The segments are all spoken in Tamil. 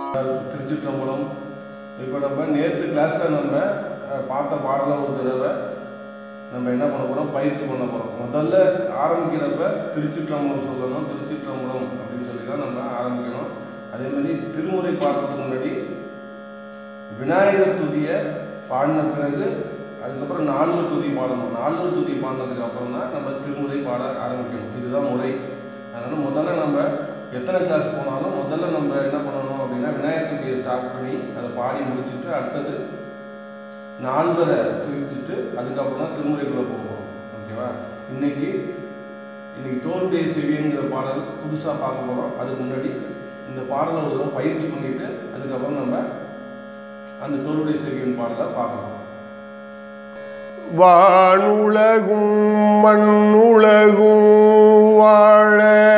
திருச்சிற்றம்பலம். இப்போ நம்ம நேற்று கிளாஸில் நம்ம பார்த்த பாடலை ஒரு தடவை நம்ம என்ன பண்ண போகிறோம், பயிற்சி பண்ண போகிறோம். முதல்ல ஆரம்பிக்கிறப்ப திருச்சிற்றம்பலம் சொல்லணும், திருச்சிற்றம்பலம் அப்படின்னு சொல்லி தான் நம்ம ஆரம்பிக்கணும். அதேமாதிரி திருமுறை பாடுறதுக்கு முன்னாடி விநாயகர் துதியை பாடின பிறகு அதுக்கப்புறம் நால்வர் துதி பாடணும். நால்வர் துதி பாடினதுக்கு அப்புறம் தான் நம்ம திருமுறை பாட ஆரம்பிக்கணும். இதுதான் முறை. அதனால் முதல்ல நம்ம எத்தனை கிளாஸ் போனாலும் முதல்ல நம்ம என்ன பண்ணணும் அப்படின்னா விநாயகர் துதியை ஸ்டார்ட் பண்ணி அதை பாடி முடிச்சுட்டு அடுத்தது நால்வரை துதிச்சுட்டு அதுக்கப்புறம் தான் திருமுறைக்குள்ளே போகணும். ஓகேவா? இன்னைக்கு தோளுடைய செவிங்கிற பாடல் புதுசாக பார்க்க போகிறோம். அதுக்கு முன்னாடி இந்த பாடலை ஒரு பயிற்சி பண்ணிட்டு அதுக்கப்புறம் நம்ம அந்த தோளுடைய செவியின் பாடலை பார்க்கலாம். வானுலகும் மண்ணுலகும் வாழ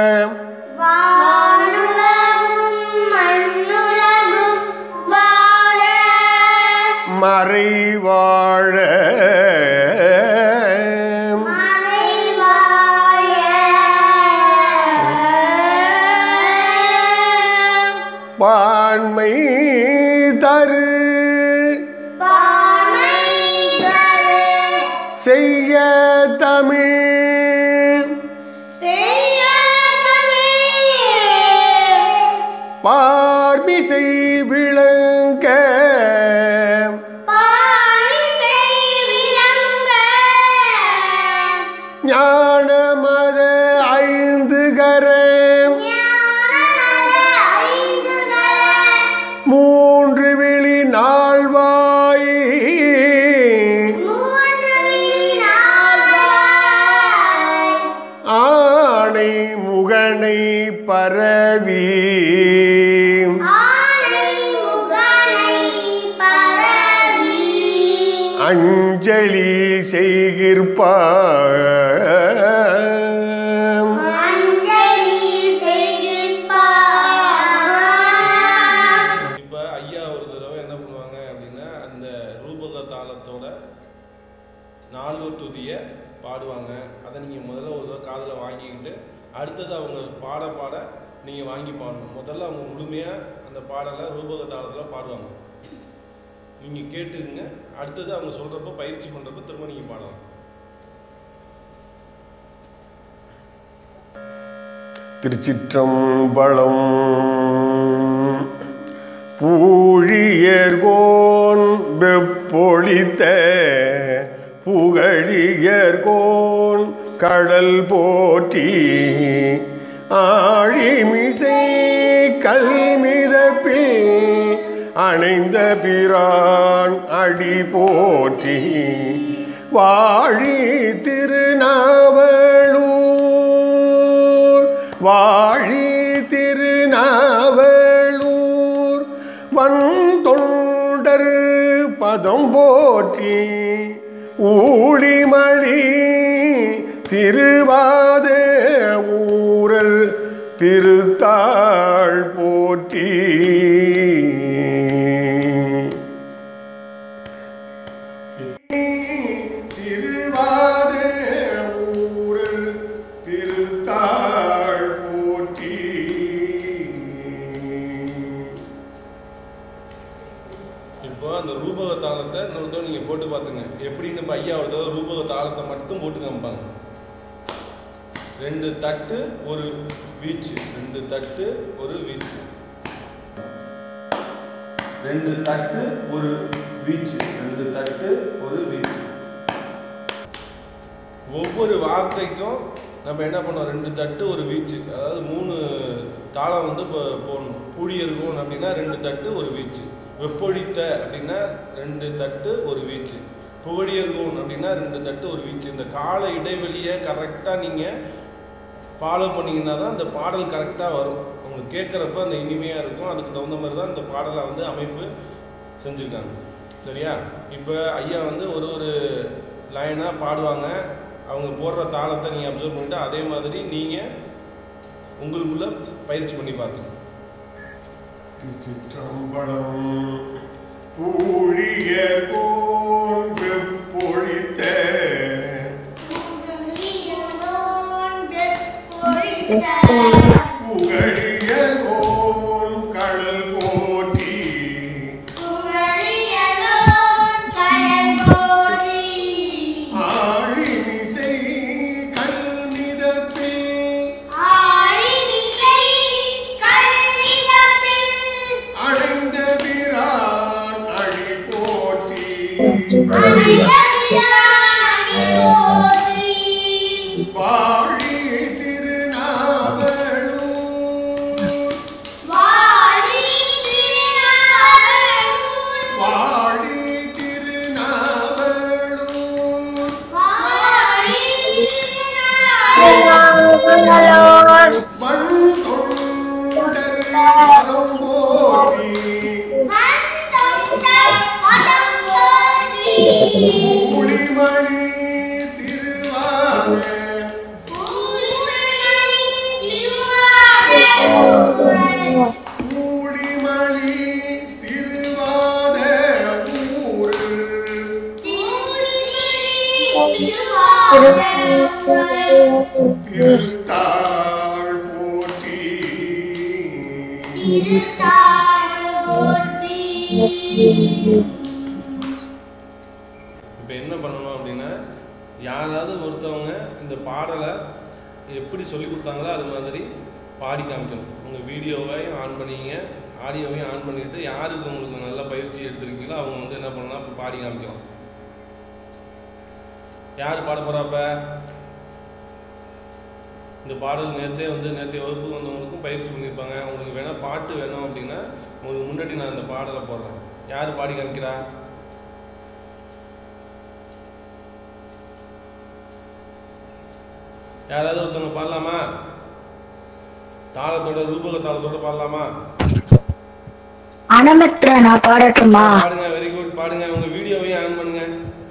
மறை வாழ பான்மை தரு செய்ய தமிழ் பார்மிசை விளங்க ஞானமத ஐந்து கரம் மூன்று விழி நால்வாய் ஆணை முகனை பரவி அஞ்சலி செய்கிற்பார். இப்போ ஐயா ஒரு தடவை என்ன பண்ணுவாங்க அப்படின்னா அந்த ரூபக தாளத்தோட நால்வர் துதியை பாடுவாங்க. அதை நீங்கள் முதல்ல ஒரு தடவை காதில் வாங்கிக்கிட்டு அடுத்தது அவங்க பாட பாட நீங்கள் வாங்கி பாடணும். முதல்ல அவங்க முழுமையாக அந்த பாடலை ரூபக தாளத்தில் பாடுவாங்க. நீங்கள் கேட்டுக்குங்க. அடுத்தது அவங்க சொல்கிறப்ப பயிற்சி பண்ணுறப்ப திரும்ப நீங்கள் பாடலாம். திருச்சிற்றம்பலம். பூழியர்கோன் வெப்பொழித்த புகழியர்கோன் கடல் போற்றி ஆழிமிசை கல்மிதப்பில் அணைந்த பிரான் அடி போற்றி வாழி திருநாவலூர் வாழி திருநாவலூர் வன் தொண்டர் பதம் போற்றி ஊழிமணி திருவாத ஊரல் திருத்தாள் போற்றி திருவாத ஊரல் திருத்தாள் போற்றி. இப்போ அந்த ரூபக தாளத்தை இன்னொருத்தவங்க நீங்கள் போட்டு பார்த்துங்க. எப்படின்னு நம்ம ஐயா ஒருத்தவங்க ரூபக தாளத்தை மட்டும் போட்டு காமிப்பாங்க. 2 தட்டு ஒரு வீச்சு, 2 தட்டு ஒரு வீச்சு, 2 தட்டு ஒரு வீச்சு, 2 தட்டு ஒரு வீச்சு. ஒவ்வொரு வார்த்தைக்கும் நம்ம என்ன பண்ணோம், 2 தட்டு ஒரு வீச்சு, அதாவது 3 தாளம் வந்து போடணும். பூழியர்கோன் அப்படின்னா 2 தட்டு ஒரு வீச்சு, வெப்பொழித்த அப்படின்னா 2 தட்டு ஒரு வீச்சு, புகழியர்கோன் அப்படின்னா 2 தட்டு ஒரு வீச்சு. இந்த கால இடைவெளியை கரெக்டாக நீங்கள் ஃபாலோ பண்ணிங்கன்னா தான் இந்த பாடல் கரெக்டாக வரும். உங்களுக்கு கேட்குறப்ப அந்த இனிமையாக இருக்கும். அதுக்கு தகுந்த மாதிரி தான் இந்த பாடலை வந்து அமைப்பு செஞ்சுருக்காங்க. சரியா? இப்போ ஐயா வந்து ஒரு லைனாக பாடுவாங்க. அவங்க போடுற தாளத்தை நீங்கள் அப்சர்வ் பண்ணிவிட்டு அதே மாதிரி நீங்கள் உங்களுக்குள்ள பயிற்சி பண்ணி பார்த்துங்க. திருச்சிற்றம்பலம். பூழியர்கோன் வெப்பொழித்த புகழியர்கோன் கடல் போற்றி வாழி திருநாவலூர் வாழி திருநாவலூர் வாழி திருநாவலூர் வாழி திருநாவலூர் மண் தொண்டர் பதம் போற்றி ஊழிமணி திருவாத ஊழிமணி திருவாத ஊர் திருத்தாள் போற்றி இப்போ என்ன பண்ணணும் அப்படின்னா, யாராவது ஒருத்தவங்க இந்த பாடலை எப்படி சொல்லி கொடுத்தாங்களோ அது மாதிரி பாடி காமிக்கணும். உங்கள் வீடியோவையும் ஆன் பண்ணிங்க, ஆடியோவையும் ஆன் பண்ணிவிட்டு யாருக்கு உங்களுக்கு நல்ல பயிற்சி எடுத்துருக்கீங்களோ அவங்க வந்து என்ன பண்ணலாம், இப்போ பாடி காமிக்கலாம். யார் பாட போகிறாப்ப? இந்த பாடல் நேற்றே வகுப்பு வந்தவங்களுக்கும் பயிற்சி பண்ணியிருப்பாங்க. உங்களுக்கு வேணால் பாட்டு வேணும் அப்படின்னா உங்களுக்கு முன்னாடி நான் இந்த பாடலை போடுறேன். யார் பாடி காமிக்கிறா? யாராவது ஒருத்தவங்க பாடலாமா? தாளத்தோட, ரூபக தாளத்தோட பாடலாமா? அனமத்ர நான் பாடட்டுமா? பாடுங்க. வெரி குட், பாடுங்க. உங்க வீடியோவையும் ஆன் பண்ணுங்க.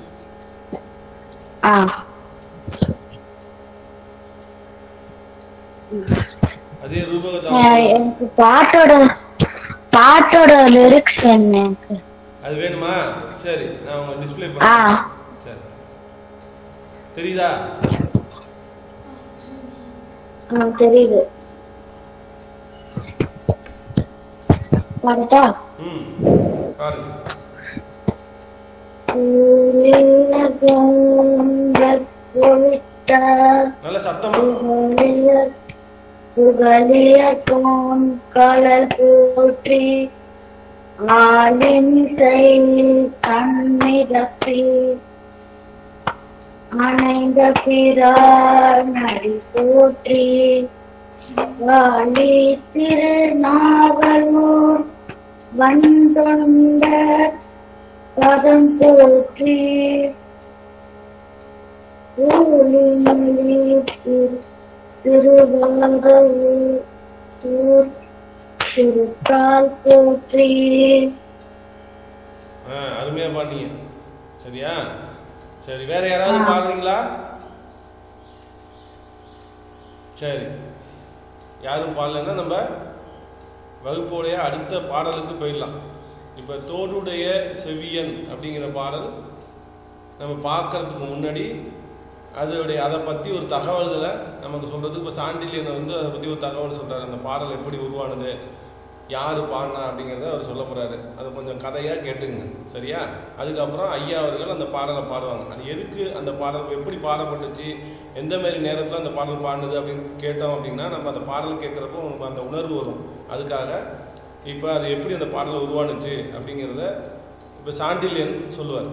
அதே ரூபக தாளம். எனக்கு பாட்டோட லிரிக்ஸ் என்ன? அது வேணுமா? சரி, நான் உங்க டிஸ்ப்ளே பண்றேன். சரி, தெரியுதா? தெரியுது. பாடட்டா? பாருங்க. நல்ல சத்தமா. புகழிய தோன் கலர் போற்றி ஆலின் செயல் கண்ணிரப்பி அணைந்த பிரானடி போற்றி வாழி திருநாவலூர் வந்தொண்ட பதம் போற்றி ஊழிமொழி திருவாங்கூர் திருத்தாள் போற்றி. அருமையா பாடுங்க. சரியா? சரி, வேற யாராவது பாடுறீங்களா? சரி, யாரும் பாடலன்னா நம்ம வகுப்போடைய அடுத்த பாடலுக்கு போயிடலாம். இப்போ தோடுடைய செவியன் அப்படிங்கிற பாடல் நம்ம பார்க்கறதுக்கு முன்னாடி அதை பற்றி ஒரு தகவல்களை நமக்கு சொல்கிறதுக்கு இப்போ சாண்டில்யனை அதை பற்றி ஒரு தகவல் சொல்கிறார். அந்த பாடல் எப்படி உருவானது, யார் பாடினா அப்படிங்கிறத அவர் சொல்ல போகிறாரு. அது கொஞ்சம் கதையாக கேட்டுங்க. சரியா? அதுக்கப்புறம் ஐயா அவர்கள் அந்த பாடலை பாடுவாங்க. அது எதுக்கு அந்த பாடல் எப்படி பாடப்பட்டுச்சு, எந்த மாதிரி நேரத்தில் அந்த பாடல் பாடுனது அப்படின்னு கேட்டோம் அப்படின்னா நம்ம அந்த பாடல் கேட்குறப்போ நமக்கு அந்த உணர்வு வரும். அதுக்காக இப்போ அது எப்படி அந்த பாடல் உருவானுச்சு அப்படிங்கிறத இப்போ சாண்டில்யன் சொல்லுவார்.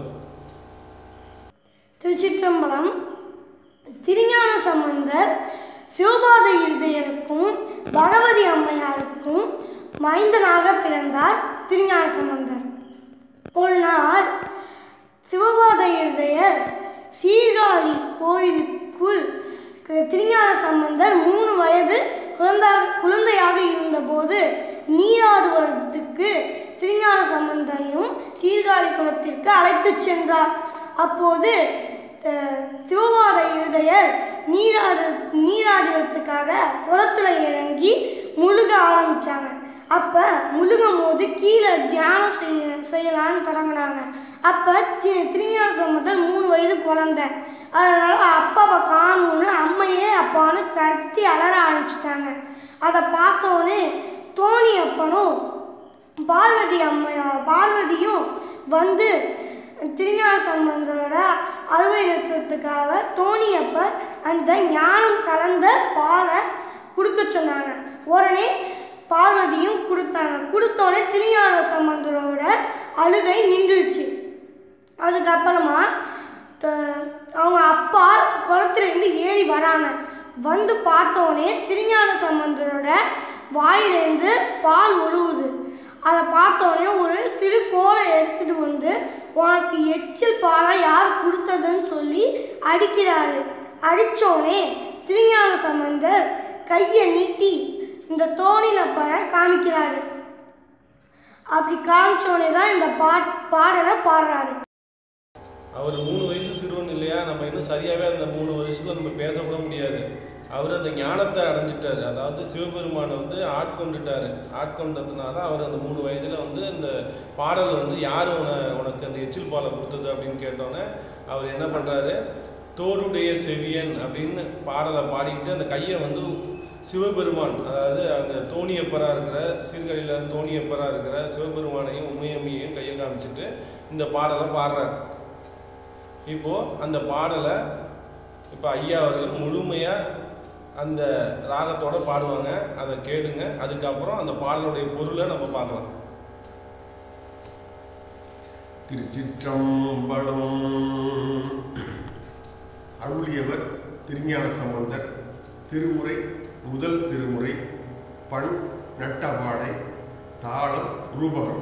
திருச்சிற்றம்பலம். திருஞான சம்பந்தர் சிவபாத இருதயருக்கும் பகவதி அம்மையாருக்கும் மைந்தனாக பிறந்தார் திருஞான சம்பந்தர். ஒரு நாள் சிவபாத இருதயர் சீர்காழி கோயிலுக்குள் திருஞான சம்பந்தர் 3 வயது குழந்தையாக இருந்தபோது நீராடுவதற்கு திருஞான சம்பந்தரையும் சீர்காழி குளத்திற்கு அழைத்து சென்றார். அப்போது சிவபாத இருதயர் நீராடுவதற்காக குளத்தில் இறங்கி முழுக ஆரம்பித்தாங்க. அப்போ முழுகும் போது கீழே தியானம் செய்யலான்னு தொடங்கினாங்க. அப்போ திருஞான சம்பந்தர் 3 வயது குழந்தை. அதனால் அப்பாவை காணும்னு அம்மையே அப்பான்னு கத்தி அலற ஆரம்பிச்சிட்டாங்க. அதை பார்த்தோன்னே தோணி அப்பனும் பார்வதியும் வந்து திருஞான சம்பந்தரோட அறுவை நிறுத்தத்துக்காக தோணியப்பர் அந்த ஞானம் கலந்த பாலை கொடுக்க சொன்னாங்க. உடனே பார்வதியும் கொடுத்தாங்க. கொடுத்தோடனே திருஞான சம்பந்தரோட அழுகை நின்றுச்சு. அதுக்கப்புறமா அவங்க அப்பா குளத்துலேருந்து ஏறி வராங்க. வந்து பார்த்தோன்னே திருஞான சம்பந்தரோட வாயிலேருந்து பால் ஒழுகுது. அதை பார்த்தோன்னே ஒரு சிறு கோலை எடுத்துகிட்டு வந்து உனக்கு எச்சில் பாலை யார் கொடுத்ததுன்னு சொல்லி அடிக்கிறாரு. அடித்தோடனே திருஞான சம்பந்தர் கையை நீட்டி இந்த தோணியில் காமிக்கிறாரு. அப்படி காமிச்சோடனே தான் இந்த பாடலை பாடுறாரு. அவர் 3 வயசு சிறுவன் இல்லையா, நம்ம இன்னும் சரியாகவே அந்த 3 வருஷத்தில் நம்ம பேசக்கூட முடியாது. அவர் அந்த ஞானத்தை அடைஞ்சிட்டார், அதாவது சிவபெருமானை வந்து ஆட்கொண்டதுனால அவர் அந்த 3 வயதில் வந்து இந்த பாடல் வந்து யார் உனக்கு அந்த எச்சில் பாலை கொடுத்தது அப்படின்னு கேட்டோன்னே அவர் என்ன பண்ணுறாரு, தோடுடைய செவியன் அப்படின்னு பாடலை பாடிக்கிட்டு அந்த கையை வந்து சிவபெருமான், அதாவது அங்கே தோணியப்பராக இருக்கிற சீர்காழியில் தோணியப்பராக இருக்கிற சிவபெருமானையும் உண்மையம்மையையும் கையை காமிச்சிட்டு இந்த பாடலை பாடுறார். இப்போது அந்த பாடலை இப்போ ஐயா அவர்கள் முழுமையாக அந்த ராகத்தோட பாடுவாங்க, அதை கேளுங்க. அதுக்கப்புறம் அந்த பாடலுடைய பொருளை நம்ம பார்க்கலாம். திருச்சிற்றம்பலம். அருளியவர் திருஞான சம்பந்தர். திருமுறை முதல் திருமுறை. பண் நட்டபாடை. தாளம் ரூபகம்.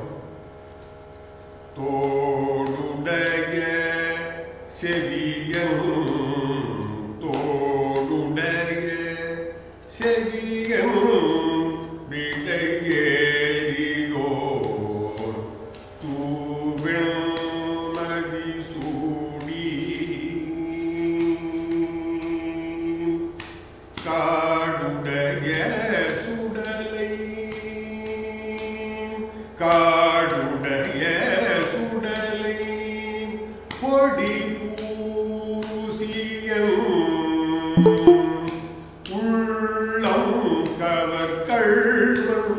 தோடுடைய செவியன் தோடுடைய செவியன் விடையேறியோர் தூவெண் மதிசூடி காடுடைய சுடலை காடுடைய சுடலை பொடி உள்ளம் கவர்கள்வன்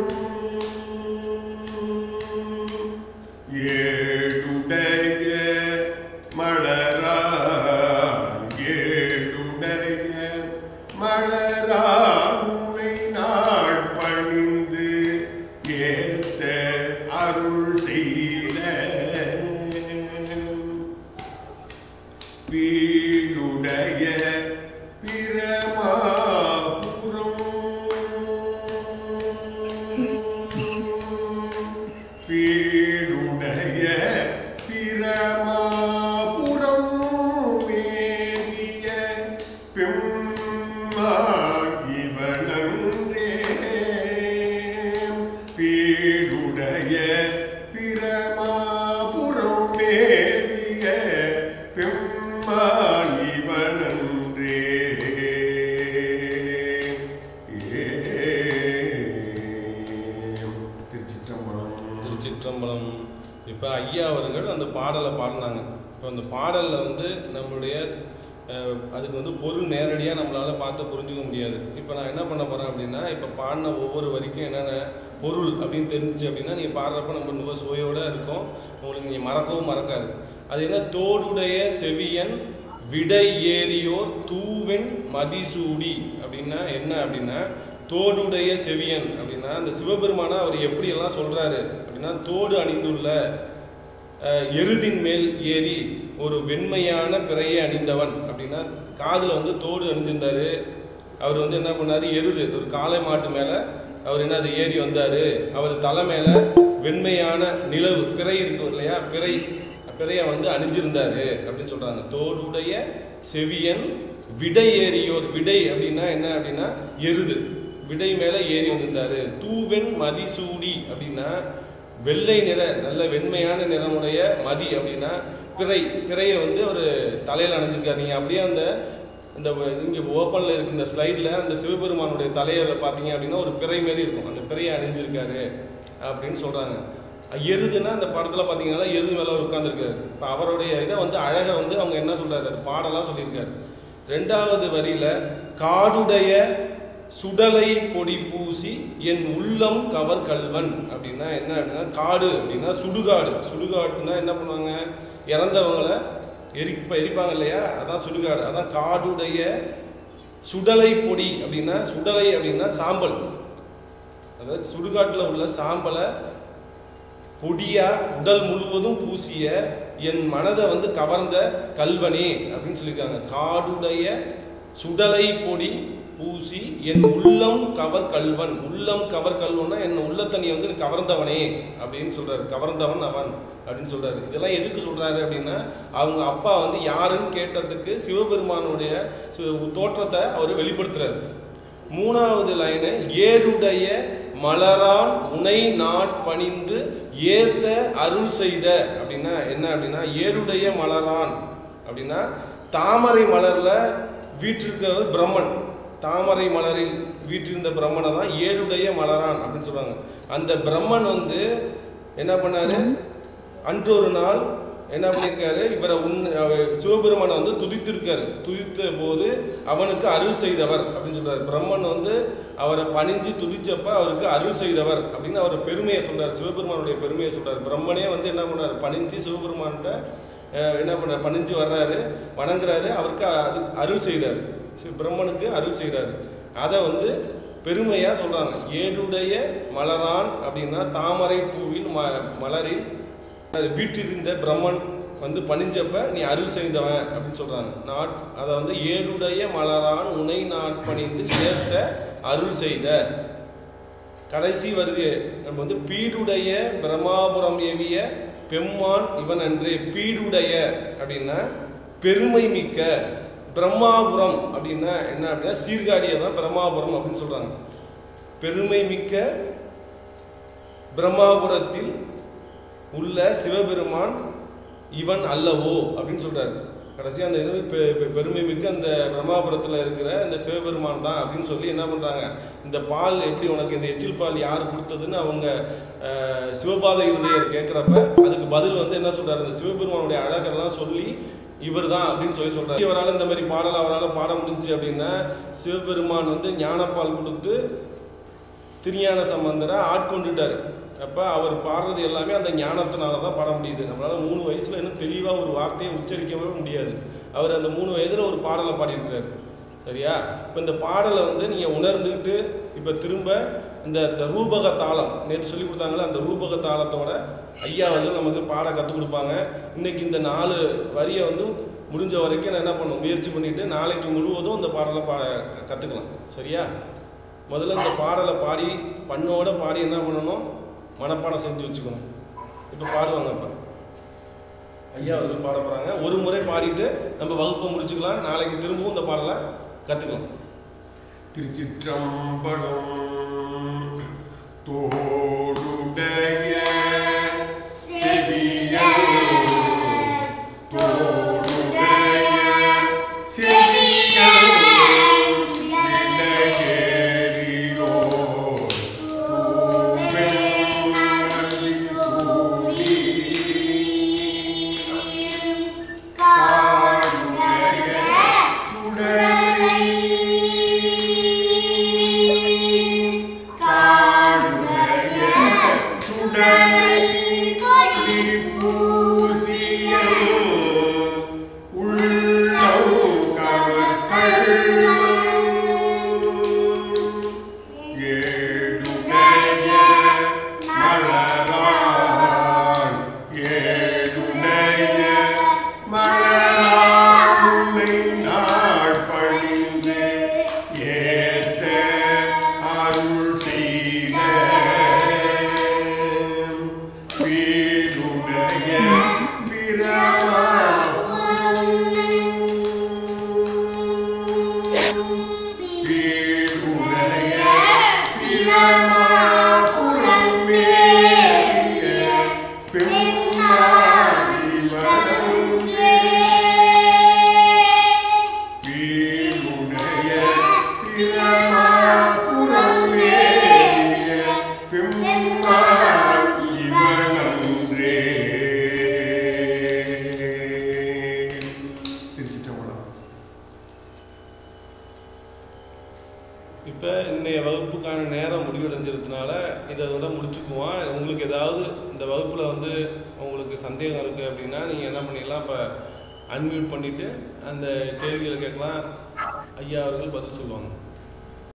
ஏடுடைய மலரானை நாட்பணிந்து ஏத்த அருள் செய்த வீடுடைய பிரமாபுரம் வீடுடைய பிரமாபுரம் வேதிய பெம்மான் இவனன்றே வீடுடைய பிரமாபுரம் வேதிய பெம்மான் இவனன்றே. திருச்சிற்றம்பலம். இப்போ ஐயா அவர்கள் அந்த பாடலை பாடினாங்க. இப்போ அந்த பாடலில் வந்து நம்மளுடைய அதுக்கு வந்து பொருள் நேரடியாக நம்மளால் பார்த்து புரிஞ்சுக்க முடியாது. இப்போ நான் என்ன பண்ண போகிறேன் அப்படின்னா, இப்போ பாடின ஒவ்வொரு வரிக்கும் என்னென்ன பொருள் அப்படின்னு தெரிஞ்சிச்சு அப்படின்னா நீங்கள் பாடுறப்ப நம்ம ரொம்ப சுவையோடு இருக்கும், உங்களுக்கு நீங்கள் மறக்கவும் மறக்காது. அது என்ன, தோடுடைய செவியன் விடை ஏறியோர் தூவெண் மதிசூடி அப்படின்னா என்ன அப்படின்னா, தோடுடைய செவியன் அப்படின்னா அந்த சிவபெருமானை அவர் எப்படியெல்லாம் சொல்கிறாரு அப்படின்னா, தோடு அணிந்துள்ள எருதின் மேல் ஏறி ஒரு வெண்மையான பிறையை அணிந்தவன் அப்படின்னா, காதில் வந்து தோடு அணிஞ்சிருந்தார். அவர் வந்து என்ன பண்ணார், எருது ஒரு காளை மாட்டு மேலே அவர் என்ன அது ஏறி வந்தார். அவர் தலை மேலே வெண்மையான நிலவு பிறை இருக்கு இல்லையா, பிறையை வந்து அணிஞ்சிருந்தாரு அப்படின்னு சொல்கிறாங்க. தோடுடைய செவியன் விடை ஏறியோர், விடை அப்படின்னா என்ன அப்படின்னா எருது, விடை மேலே ஏறி வந்திருந்தாரு. தூவெண் மதிசூடி அப்படின்னா வெள்ளை நிற நல்ல வெண்மையான நிறமுடைய மதி அப்படின்னா பிறையை வந்து ஒரு தலையில் அணிஞ்சிருக்காரு. நீங்கள் அப்படியே அந்த இந்த இங்கே ஓப்பனில் இருக்கு இந்த ஸ்லைடில் அந்த சிவபெருமானுடைய தலையில் பார்த்தீங்க அப்படின்னா ஒரு பிறை மாரி இருக்கும், அந்த பிறையை அணிஞ்சிருக்காரு அப்படின்னு சொல்கிறாங்க. எருதுன்னா அந்த படத்தில் பார்த்தீங்கன்னா எருது மேலே அவர் உட்காந்துருக்காரு. இப்போ அவருடைய இதை வந்து அழகை வந்து அவங்க என்ன சொல்கிறாரு, அது பாடலாக சொல்லியிருக்காரு. 2வது வரியில் காடுடைய சுடலை பொடி பூசி என் உள்ளம் கவர் கல்வன் அப்படின்னா என்ன அப்படின்னா, காடு அப்படின்னா சுடுகாடு. சுடுகாடுன்னா என்ன பண்ணுவாங்க, இறந்தவங்களை எரிப்பாங்க இல்லையா, அதான் சுடுகாடு. அதான் காடுடைய சுடலை பொடி அப்படின்னா, சுடலை அப்படின்னா சாம்பல், அதாவது சுடுகாட்டில் உள்ள சாம்பலை பொடியா உடல் முழுவதும் பூசிய என் மனதை வந்து கவர்ந்த கல்வனே அப்படின்னு சொல்லியிருக்காங்க. காடுடைய சுடலை பொடி பூசி என் உள்ளம் கவர் கல்வன். உள்ளம் கவர் கல்வன்னா என் உள்ளத்தனியை வந்து கவர்ந்தவனே அப்படின்னு சொல்றாரு. கவர்ந்தவன் அவன் அப்படின்னு சொல்றாரு. இதெல்லாம் எதுக்கு சொல்றாரு அப்படின்னா, அவங்க அப்பா வந்து யாருன்னு கேட்டதுக்கு சிவபெருமானுடைய தோற்றத்தை அவர் வெளிப்படுத்துறாரு. 3வது லைனு, ஏருடைய மலரான் உனை நாட்பணிந்து ஏத்த அருள் செய்த அப்படின்னா என்ன அப்படின்னா, ஏருடைய மலரான் அப்படின்னா தாமரை மலர்ல வீற்றிருக்கவர் பிரம்மன். தாமரை மலரில் வீற்றிருந்த பிரம்மனை தான் ஏருடைய மலரான் அப்படின்னு சொல்றாங்க. அந்த பிரம்மன் வந்து என்ன பண்ணாரு, அன்றொரு நாள் என்ன பண்ணியிருக்காரு, இவரை சிவபெருமானை வந்து துதித்திருக்காரு. துதித்த போது அவனுக்கு அருள் செய்தவர் அப்படின்னு சொல்றாரு. பிரம்மன் வந்து அவரை பணிஞ்சு துதிச்சப்ப அவருக்கு அருள் செய்தவர் அப்படின்னு அவர் பெருமையை சொல்றாரு. சிவபெருமானுடைய பெருமையை சொல்றாரு. பிரம்மனே வந்து என்ன பண்ணாரு, பணிஞ்சு சிவபெருமான்கிட்ட என்ன பண்ணார், பணிஞ்சு வர்றாரு, வணங்குறாரு, அவருக்கு அருள் செய்கிறார். பிரம்மனுக்கு அருள் செய்கிறாரு. அதை வந்து பெருமையா சொல்றாங்க. ஏருடைய மலரான் அப்படின்னா தாமரை பூவில் மலரில் வீட்டிருந்த பிரம்மன் வந்து பணிஞ்சப்ப நீ அருள் செய்தவன் அப்படின்னு சொல்றாங்க. அதை வந்து ஏருடைய மலரான் உனை நாட்பணிந்து ஏற்ற அருள் செய்த. கடைசி வருது நம்ம வந்து பீடுடைய பிரம்மாபுரம் ஏவிய பெம்மான் இவன் அன்றே. பீடுடைய அப்படின்னா பெருமை மிக்க. பிரம்மாபுரம் அப்படின்னா என்ன அப்படின்னா சீர்காழியை தான் பிரம்மாபுரம் அப்படின்னு சொல்றாங்க. பெருமை மிக்க பிரம்மாபுரத்தில் உள்ள சிவபெருமான் இவன் அல்லவோ அப்படின்னு சொல்றாரு. கடைசி அந்த பெருமை மிக்க அந்த பிரம்மாபுரத்தில் இருக்கிற இந்த சிவபெருமான் தான் அப்படின்னு சொல்லி என்ன பண்றாங்க, இந்த பால் எப்படி உனக்கு இந்த எச்சில் பால் யார் கொடுத்ததுன்னு அவங்க சிவபாத இருந்தையர் கேட்கிறப்ப அதுக்கு பதில் வந்து என்ன சொல்றாரு, இந்த சிவபெருமானுடைய அழகெல்லாம் சொல்லி இவர் தான் அப்படின்னு சொல்லி சொல்றாரு. இவரால் இந்த மாதிரி பாடல் அவரால் பாட முடிஞ்சு அப்படின்னா சிவபெருமான் வந்து ஞானப்பால் கொடுத்து திருஞான சம்பந்தரை ஆட்கொண்டுட்டாரு. அப்போ அவர் பாடுறது எல்லாமே அந்த ஞானத்தினால தான் பாட முடியுது. நம்மளால 3 வயசுல இன்னும் தெளிவாக ஒரு வார்த்தையை உச்சரிக்கவே முடியாது. அவர் அந்த 3 வயதுல ஒரு பாடலை பாடியிருக்கிறார். சரியா? இப்போ இந்த பாடலை வந்து நீங்கள் உணர்ந்துக்கிட்டு இப்போ திரும்ப இந்த ரூபக தாளம் நேற்று சொல்லி கொடுத்தாங்களே, அந்த ரூபக தாளத்தோட ஐயா வந்து நமக்கு பாட கற்றுக் கொடுப்பாங்க. இன்னைக்கு இந்த 4 வரியை வந்து முடிஞ்ச வரைக்கும் நான் என்ன பண்ணும் முயற்சி பண்ணிட்டு நாளைக்கு முழுவதும் இந்த பாடலை கற்றுக்கலாம். சரியா? முதல்ல இந்த பாடலை பாடி பண்ணோட பாடி என்ன பண்ணணும், மனப்பாடம் செஞ்சு வச்சுக்கணும். இப்போ பாடுவாங்க. இப்போ ஐயா அவர்கள் பாட போகிறாங்க. ஒரு முறை பாடிட்டு நம்ம வகுப்பை முடிச்சுக்கலாம். நாளைக்கு திரும்பவும் இந்த பாடலை கற்றுக்கலாம். திருச்சிற்றம்பலம். தோடுடைய செவியன் தோடுடைய செவியன் விலகேறியோ பூவெண்ணி சூடி காடுடைய சுடலை இப்போ இன்னைய வகுப்புக்கான நேரம் முடிவடைஞ்சிருந்தனால இதோட முடிச்சுக்குவோம். உங்களுக்கு ஏதாவது இந்த வகுப்பில் வந்து உங்களுக்கு சந்தேகம் இருக்குது அப்படின்னா நீங்கள் என்ன பண்ணிடலாம், இப்போ அன்மியூட் பண்ணிவிட்டு அந்த கேள்விகளை கேட்கலாம். ஐயா அவர்கள் பதில் சொல்லுவாங்க.